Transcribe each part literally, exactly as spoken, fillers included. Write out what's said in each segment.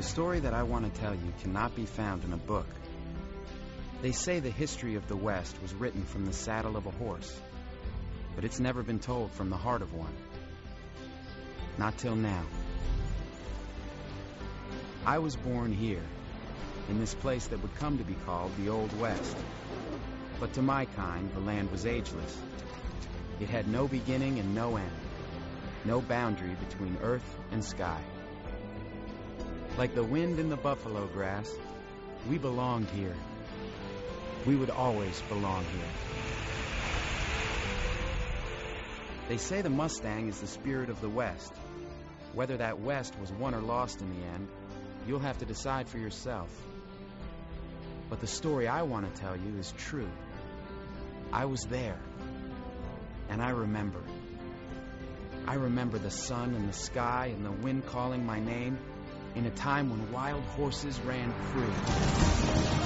The story that I want to tell you cannot be found in a book. They say the history of the West was written from the saddle of a horse, but it's never been told from the heart of one. Not till now. I was born here, in this place that would come to be called the Old West. But to my kind, the land was ageless. It had no beginning and no end, no boundary between earth and sky. Like the wind in the buffalo grass, we belonged here. We would always belong here. They say the Mustang is the spirit of the West. Whether that West was won or lost in the end, you'll have to decide for yourself. But the story I want to tell you is true. I was there, and I remember. I remember the sun and the sky and the wind calling my name in a time when wild horses ran free.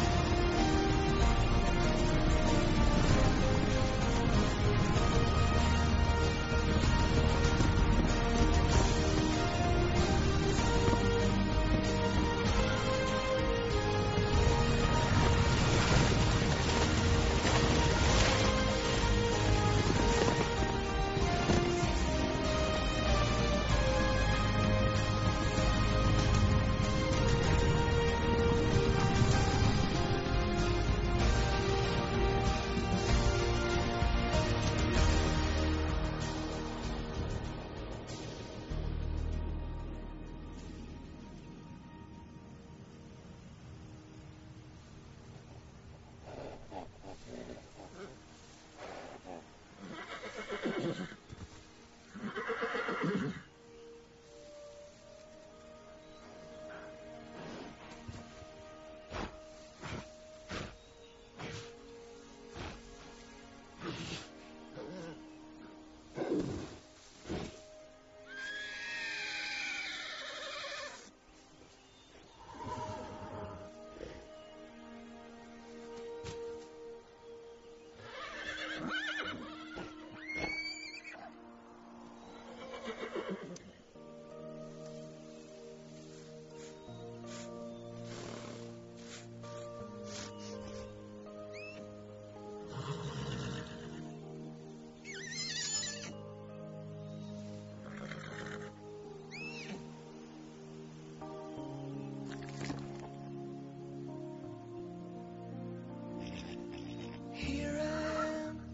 Here I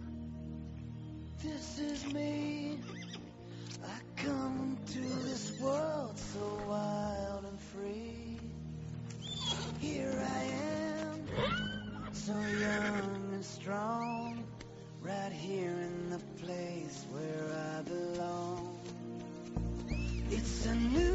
am, this is me. I come to this world so wild and free. Here I am, so young and strong, right here in the place where I belong. It's a new